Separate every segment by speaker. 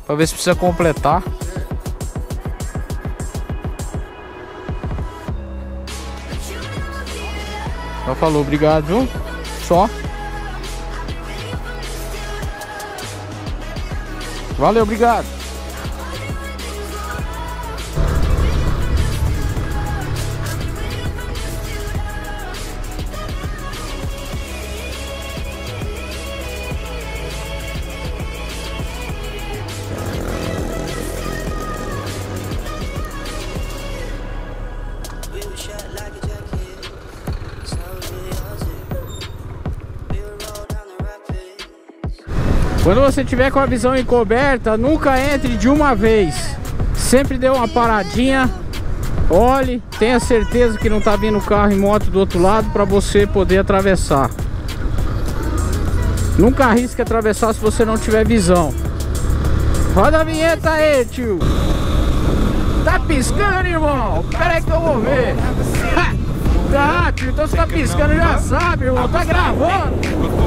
Speaker 1: pra ver se precisa completar. Já falou, obrigado, viu? Só. Valeu, obrigado. Quando você tiver com a visão encoberta, nunca entre de uma vez. Sempre dê uma paradinha, olhe, tenha certeza que não tá vindo carro e moto do outro lado para você poder atravessar. Nunca arrisque atravessar se você não tiver visão. Roda a vinheta aí, tio. Tá piscando, irmão? Pera aí que eu vou ver. Tá, tio, então você tá piscando, já sabe, irmão. Tá gravando.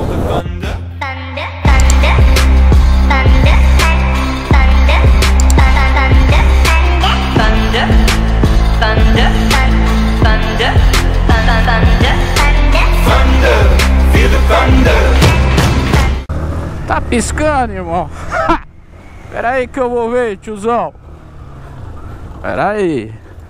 Speaker 1: Tá piscando, irmão? Pera aí que eu vou ver, tiozão. Pera aí.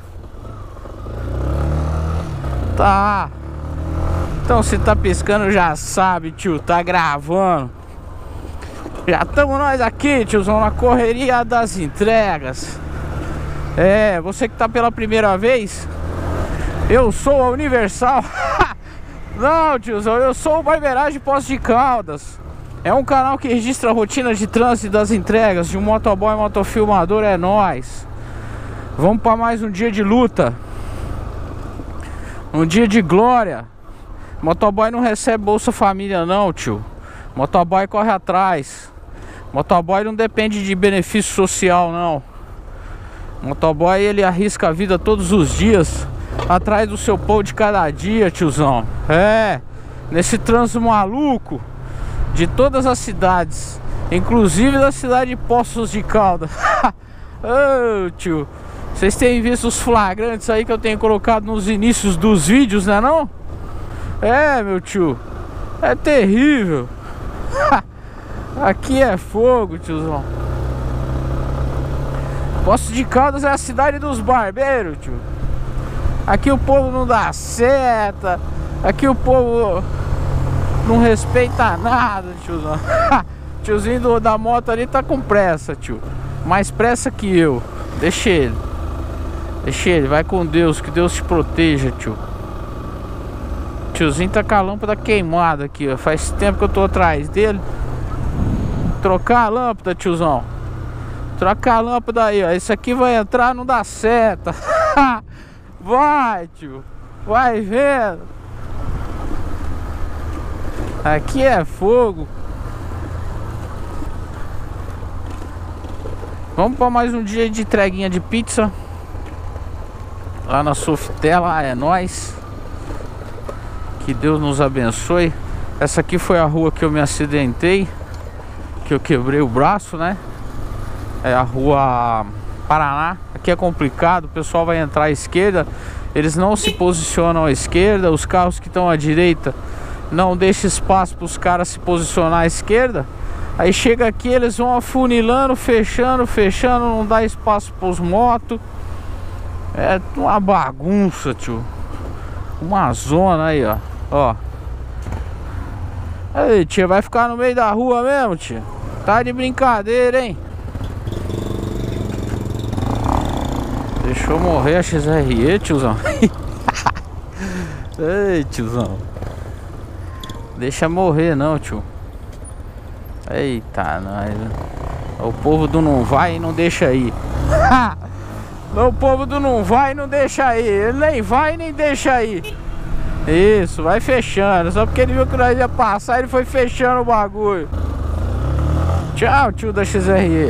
Speaker 1: Tá. Então se tá piscando já sabe, tio. Tá gravando. Já estamos nós aqui, tiozão, na correria das entregas. É, você que tá pela primeira vez, eu sou a Universal. Não, tiozão, eu sou o Barbeiragem Poços de Caldas. É um canal que registra a rotina de trânsito das entregas de um motoboy e motofilmador, é nóis. Vamos para mais um dia de luta. Um dia de glória. Motoboy não recebe Bolsa Família não, tio. Motoboy corre atrás. Motoboy não depende de benefício social não. Motoboy ele arrisca a vida todos os dias atrás do seu pão de cada dia, tiozão. É, nesse trânsito maluco de todas as cidades, inclusive da cidade de Poços de Caldas. Ô, tio, vocês têm visto os flagrantes aí que eu tenho colocado nos inícios dos vídeos, né não? É, meu tio, é terrível. Aqui é fogo, tiozão. Poços de Caldas é a cidade dos barbeiros, tio. Aqui o povo não dá seta. Aqui o povo não respeita nada, tiozão. Tiozinho da moto ali tá com pressa, tio. Mais pressa que eu. Deixa ele. Deixa ele, vai com Deus. Que Deus te proteja, tio. Tiozinho tá com a lâmpada queimada aqui, ó. Faz tempo que eu tô atrás dele. Trocar a lâmpada, tiozão. Troca a lâmpada aí, ó. Esse aqui vai entrar, não dá seta. Vai, tio. Vai vendo. Aqui é fogo. Vamos para mais um dia de entreguinha de pizza lá na Softela, é nóis. Que Deus nos abençoe. Essa aqui foi a rua que eu me acidentei, que eu quebrei o braço, né? É a rua Paraná. Aqui é complicado, o pessoal vai entrar à esquerda, eles não se posicionam à esquerda. Os carros que estão à direita não deixam espaço para os caras se posicionar à esquerda. Aí chega aqui, eles vão afunilando, fechando, não dá espaço para os motos. É uma bagunça, tio. Uma zona aí, ó. Ó. Aí, tia, vai ficar no meio da rua mesmo, tia? Tá de brincadeira, hein? Deixou morrer a XRE, tiozão. Ei, tiozão. Deixa morrer não, tio. Eita, nós. O povo do não vai e não deixa ir. O povo do não vai e não deixa ir. Ele nem vai e nem deixa ir. Isso, vai fechando. Só porque ele viu que nós ia passar, ele foi fechando o bagulho. Tchau, tio da XRE.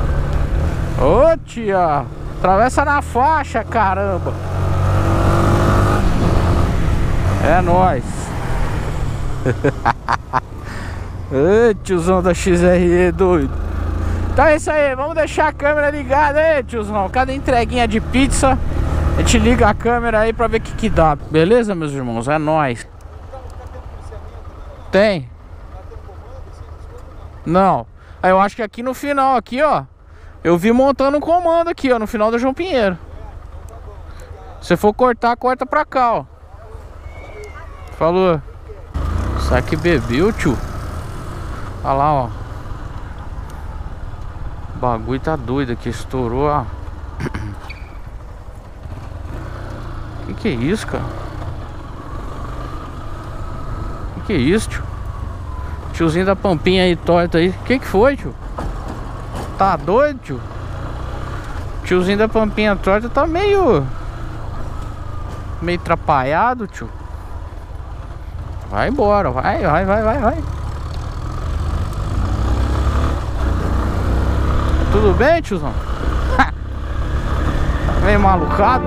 Speaker 1: Ô tia, atravessa na faixa, caramba. É nóis. Ei, tiozão da XRE doido. Então é isso aí, vamos deixar a câmera ligada aí, tiozão. Cada entreguinha de pizza, a gente liga a câmera aí pra ver o que dá. Beleza, meus irmãos? É nóis. Tem? Não. Aí eu acho que aqui no final, aqui ó, eu vi montando um comando aqui ó, no final da João Pinheiro. Se for cortar, corta pra cá ó. Falou. Será que bebeu, tio? Olha lá ó. O bagulho tá doido aqui, estourou ó. Que é isso, cara? Que é isso, tio? Tiozinho da pampinha aí torta aí. Que foi, tio? Tá doido, tio? Tiozinho da pampinha torta tá meio atrapalhado, tio. Vai embora, vai. Tudo bem, tiozão? Tá meio malucado?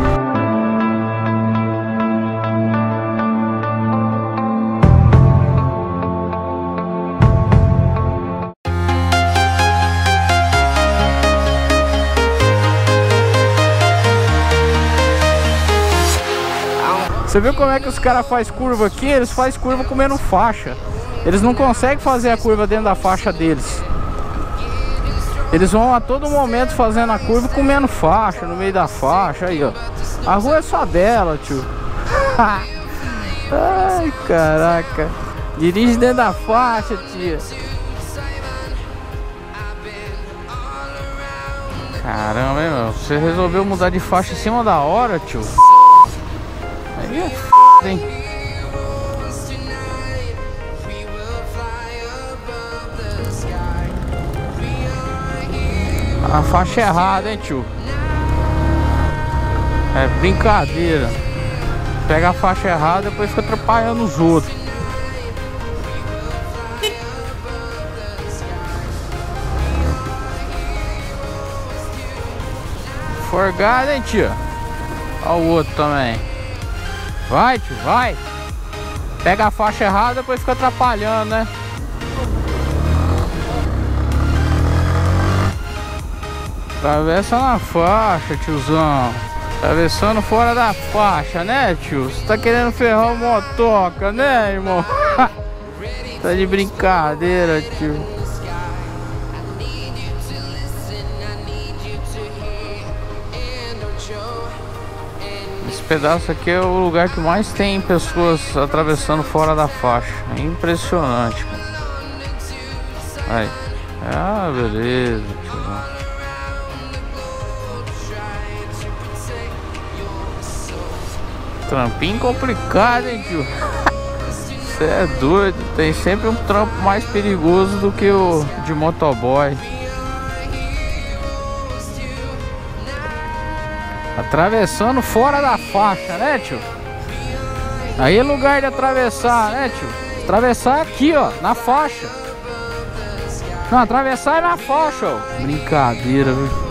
Speaker 1: Você viu como é que os caras fazem curva aqui? Eles fazem curva comendo faixa. Eles não conseguem fazer a curva dentro da faixa deles. Eles vão a todo momento fazendo a curva comendo faixa, no meio da faixa. Aí, ó. A rua é só dela, tio. Ai, caraca. Dirige dentro da faixa, tia. Caramba, hein, meu? Você resolveu mudar de faixa em cima da hora, tio. Aí é f***, hein? A faixa errada, hein, tio? É brincadeira. Pega a faixa errada e depois fica atrapalhando os outros. Forgado, hein, tio? Olha o outro também. Vai, tio, vai. Pega a faixa errada e depois fica atrapalhando, né? Atravessa na faixa, tiozão. Atravessando fora da faixa, né, tio? Você tá querendo ferrar o motoca, né, irmão? Tá de brincadeira, tio. Esse pedaço aqui é o lugar que mais tem pessoas atravessando fora da faixa. É impressionante, cara. Aí. Ah, beleza, tio. Trampinho complicado, hein, tio? Você é doido. Tem sempre um trampo mais perigoso do que o de motoboy. Atravessando fora da faixa, né, tio? Aí é lugar de atravessar, né, tio? Atravessar aqui, ó, na faixa. Não, atravessar é na faixa, ó. Brincadeira, viu?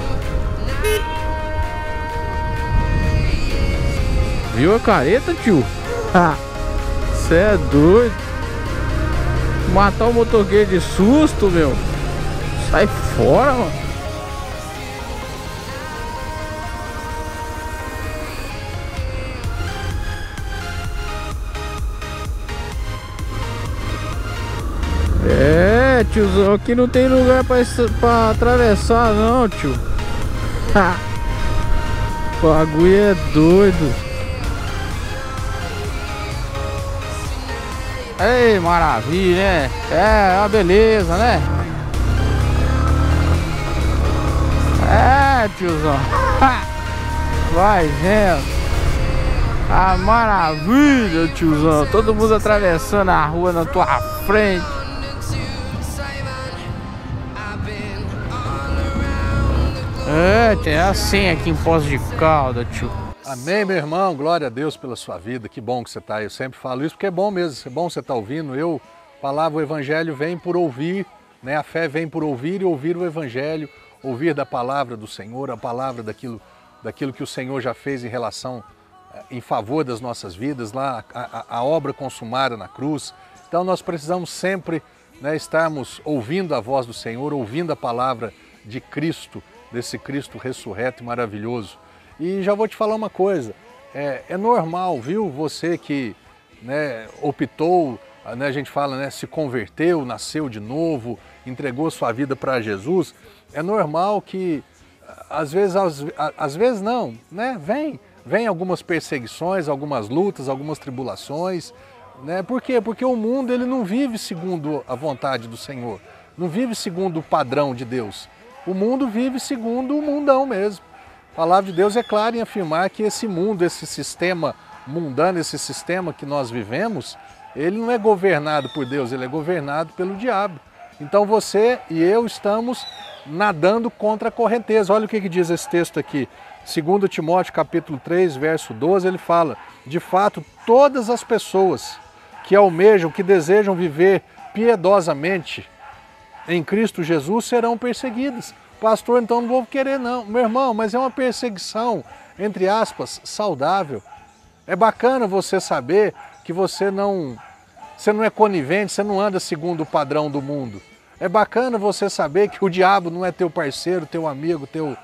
Speaker 1: Viu a careta, tio? Cê é doido. Matar o motoqueiro de susto, meu. Sai fora, mano. É, tiozão, aqui não tem lugar pra atravessar não, tio. O bagulho é doido. Ei, maravilha, né? É uma beleza, né? É, tiozão. Vai vendo. A maravilha, tiozão. Todo mundo atravessando a rua na tua frente. É assim aqui em Poços de Caldas, tio.
Speaker 2: Amém, meu irmão, glória a Deus pela sua vida, que bom que você está aí, eu sempre falo isso porque é bom mesmo, é bom você estar ouvindo, falava o evangelho vem por ouvir, né? A fé vem por ouvir e ouvir o evangelho, ouvir da palavra do Senhor, a palavra daquilo que o Senhor já fez em relação em favor das nossas vidas, lá a obra consumada na cruz. Então nós precisamos sempre, né, estarmos ouvindo a voz do Senhor, ouvindo a palavra de Cristo, desse Cristo ressurreto e maravilhoso. E já vou te falar uma coisa, é normal, viu, você que, né, optou, né, a gente fala, né, se converteu, nasceu de novo, entregou sua vida para Jesus, é normal que às vezes não, né, vem algumas perseguições, algumas lutas, algumas tribulações, né? Por quê? Porque o mundo ele não vive segundo a vontade do Senhor, não vive segundo o padrão de Deus. O mundo vive segundo o mundão mesmo. A palavra de Deus é clara em afirmar que esse mundo, esse sistema mundano, esse sistema que nós vivemos, ele não é governado por Deus, ele é governado pelo diabo. Então você e eu estamos nadando contra a correnteza. Olha o que diz esse texto aqui. 2 Timóteo capítulo 3, verso 12, ele fala: de fato, todas as pessoas que almejam, que desejam viver piedosamente em Cristo Jesus serão perseguidas. Pastor, então não vou querer não. Meu irmão, mas é uma perseguição, entre aspas, saudável. É bacana você saber que você não é conivente, você não anda segundo o padrão do mundo. É bacana você saber que o diabo não é teu parceiro, teu amigo,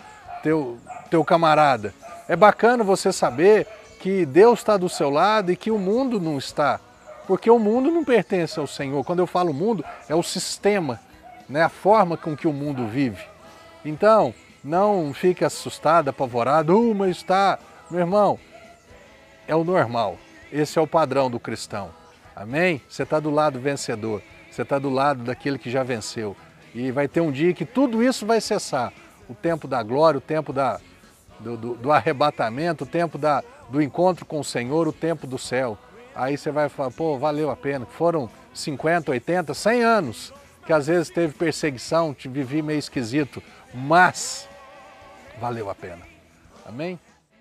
Speaker 2: teu camarada. É bacana você saber que Deus está do seu lado e que o mundo não está. Porque o mundo não pertence ao Senhor. Quando eu falo mundo, é o sistema, né? A forma com que o mundo vive. Então, não fique assustado, apavorado. Mas está... Meu irmão, é o normal. Esse é o padrão do cristão. Amém? Você está do lado vencedor. Você está do lado daquele que já venceu. E vai ter um dia que tudo isso vai cessar. O tempo da glória, o tempo do arrebatamento, o tempo do encontro com o Senhor, o tempo do céu. Aí você vai falar, pô, valeu a pena. Foram 50, 80, 100 anos que às vezes teve perseguição, te vivi meio esquisito, mas valeu a pena. Amém?